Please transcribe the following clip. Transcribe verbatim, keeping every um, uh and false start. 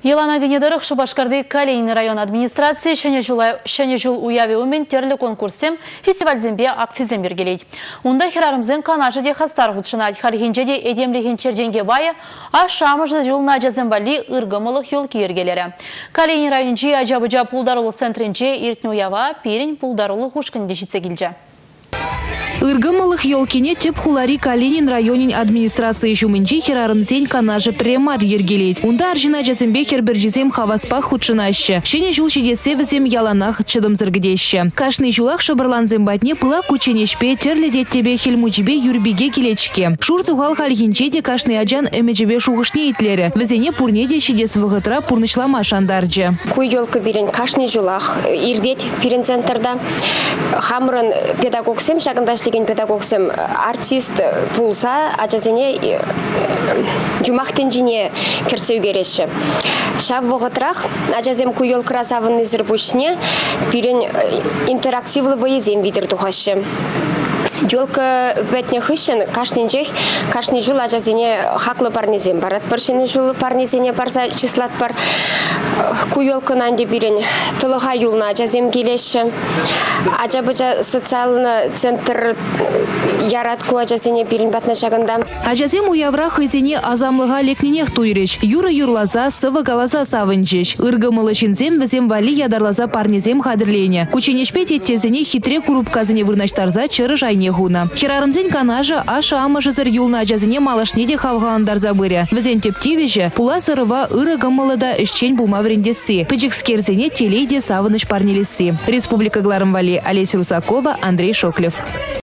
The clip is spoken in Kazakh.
Елана Генедорых Шубашкарды Калинин район администрации шәне жул уяве умен терлі конкурсем фестиваль зембе акцизем бергелейді. Унда херарымзен канажы де хастар ғудшынат хархинче де эдемлеген черденге бая, а шамыжды жол наджазембали ыргымылық йол киергелері. Калинин районжи ажабыжа пулдарулы центринче иртні уява пирин пулдарулы хушкын дешітсе келжі. Иргымылых елкине теп хулари Калинин районин администрации жумынчи херарымзен канажы премар ергелейд. Унда аржина жазымбе хербіржізем хаваспах худшынаще. Шене жул шидесе візем яланах чыдымзыргдеще. Кашный жулах шабырланзем батне пыла кученешпе терлі деттебе хельмучебе юрбиге келечке. Шур зуғал халхинче де кашный аджан эмеджебе шуғышне итлері. Візене пурнеде шидес вғытра пурнышлама шандарджы. Куй елка берен кашный жулах ирдет пирен центрда. Хамрын педагогсем шагындашлеген педагогсем артист пулса ажазене жумақтен жине керцеу кереші. Шав вғытрах ажазем куй елка разавынны зірбушне пирен интерактивлы вайызем видер тухашы. Елка бәтне хыщен кашнинчех кашни жул ажазене хаклы парнезем барат паршыны жул парнезене барса числат бар. Куй елка нанде бирен тылыға юлна ажазем келеші. Ажабыжа социальный центр яратку ажазене бирен батна шагында. Ажазем уявра хызене азамлыға лекненех туйреш. Юра юрлаза сывы галаза савынчеш. Иргымылы шинзем візем вали ядарлаза парнезем хадырлене. Кученешпе теттезене хитре курупказыне вырнаштарза чыры жайне хуна. Херарымзен канажа аша амажызыр юлна ажазене малашнеде хавғаландар забыря. Візен тептивеже пула сырыва ырыгымылыда ішчен булма врендесі. Пыджикскерзене телейде савыныш парнелесі. Республика Гларымвали, Олеся Русакова, Андрей Шоклев.